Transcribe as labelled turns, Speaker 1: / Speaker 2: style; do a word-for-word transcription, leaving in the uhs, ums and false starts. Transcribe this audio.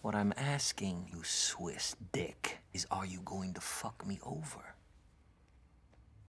Speaker 1: What I'm asking you, Swiss dick, is are you going to fuck me over?